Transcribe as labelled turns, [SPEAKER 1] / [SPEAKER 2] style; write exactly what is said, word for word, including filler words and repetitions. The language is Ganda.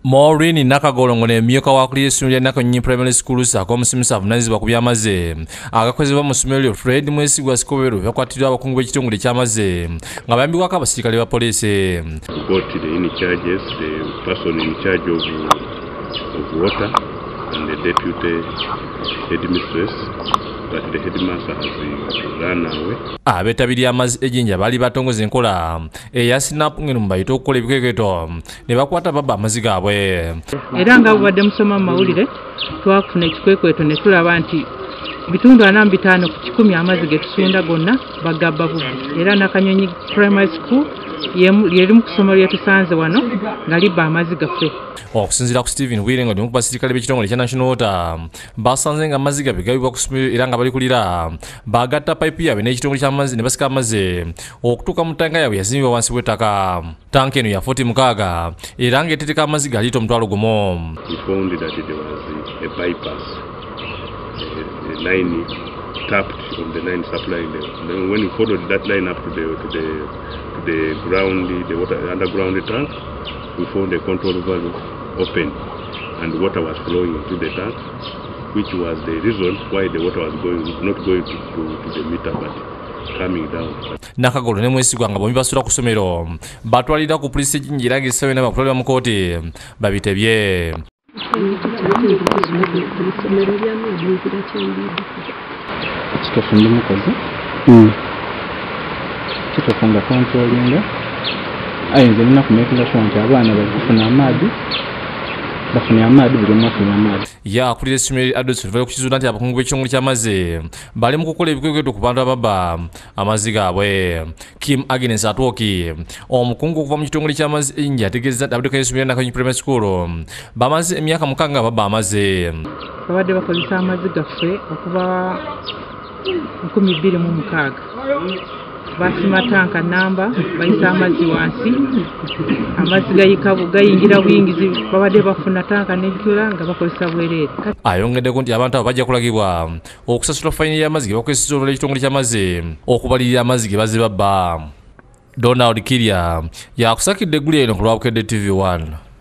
[SPEAKER 1] Maureen Nakagolongo ne myuka wa kuli essomero lya Nakanyonyi Primary School sako omusomesa avunaanyizibwa ku by'amazzi agakozebwa mu ssomero lyo Fred Mwesigwa Sikobero yakwatiddwa abakungu b'ekitongole ky'amazzi nga bayambibwako abasirikale ba poliisi.
[SPEAKER 2] Got the in charges, the person in charge of, of water and the deputy headmistress, but the headmaster has run away.
[SPEAKER 1] Abeetabirira amazzi e Jinja baali batongoza enkola eya sinapu ngeno mubayita okukola ebikwekweto ne bakwata baba amazzi gaabwe.
[SPEAKER 3] Era nga bubadde musoma mu mawulire twafuna ekikwekweto ne tulaba nti bitundu ana mu bitaano ku kikumi amazzi ge tusunda gonna bagabba bubbi. Era Nakanyonyi Primary School yeri mu kusomero lye tusanze wano nga libba amazzi gaffe.
[SPEAKER 1] Okusinziira ku Stephen Wire nga limu ku basirikale b'ekitongole kya National Water Basanze nga amazzi gabe gabibwa ku ssomero era nga bali kulira bagatta payipu yaabwe n'ekitongole ky'amazzi ne basika amazzi okutuuka mu ttanka yaabwe yazimbibwa wansi w'ettaka. Tanka eno ya fuuti mukaaga era ng'eteeteka amazzi ga liita omutwalo gumu.
[SPEAKER 2] We found that there was a bypass, a, a line tapped on the line supply level. Then when we followed that line up to the to the to the ground, the water underground tank, we found a control valve open and water was flowing into the tank, which was the reason why the water was going not going to, to, to the meter but coming down.
[SPEAKER 1] Nakagolo ne Mwesigwa nga bombi basula ku ssomero batwalira ku poliisi Jinja era ng'essaawa ena bakutwalibwa mu kooti babitebye.
[SPEAKER 4] Kituufu ndi mukozi kituufu nga kontrolinga ayinza nina kumekinga sure nti abaana bafuna amaadhi bafuna amaadhi buli omu afuna amaadhi.
[SPEAKER 1] Ya akulira essomero adults ku kizuula nti abakungu b'ekitongole ky'amazzi bali mu kukola ebikwekweto ku bantu ababba amazzi gaabwe. Kim Agnes Atwoki omukungu okuva mu kitongole ky'amazzi Jinja ategeezezza nti abaddeko essomero lya Nakanyonyi Primary School bamaze emyaka mukaaga nga babba amazzi.
[SPEAKER 3] Babadde bakozesa amazzi gaffe okuva nkumi bbiri mu mukaaga. Basima tanka namba bayisa amazzi wansi amazzi gayikabu gayingira buyingizi babadde bafuna tanka n'ejjula nga bakozesa bwereere.
[SPEAKER 1] Ayongeddeko nti abantu abo bajja kulagibwa okusasula fayini y'amazzi ge bakozesa olw'ekitongole ekitongole ky'amazzi okubalirira amazzi ge bazze babba. Donald Kirya yakusakidde eggulu eno ku lwa Bukedde T V one.